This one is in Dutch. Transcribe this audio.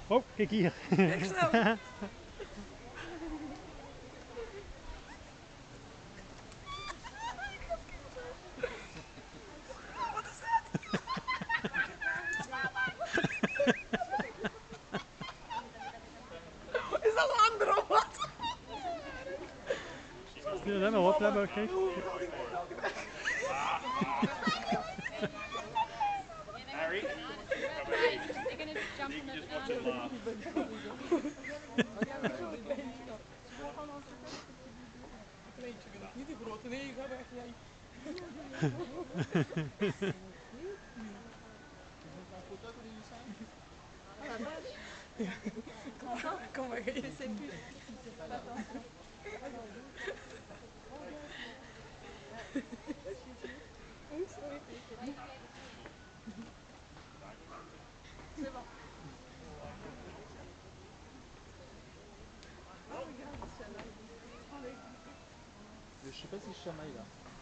Oh, kijk hier. Kijk zo. Is dat een andere of wat? Stuur hem maar op, hè, maar kijk. Harry? They're gonna jump on the banana. Kleintje vind ik niet de grote. Nee, ga weg jij. Kom maar, je zit nu. Je sais pas si je chamaille là.